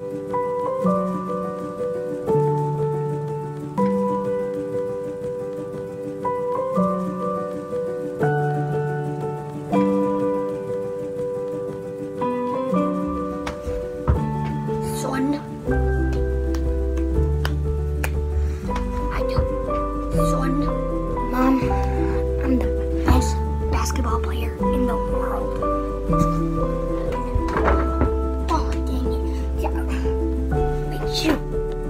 Mom, I'm the best basketball player in the world. Oh, dang it. Yeah. Wait, shoot.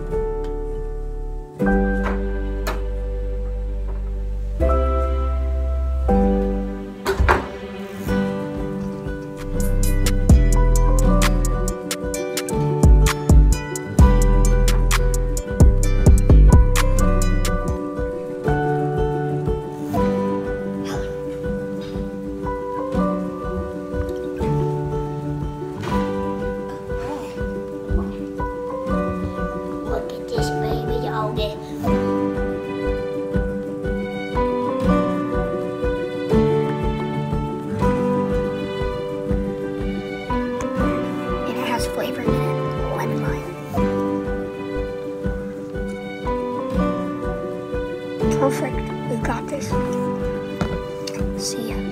Flavor in it, lemon lime. Perfect, we got this. See ya.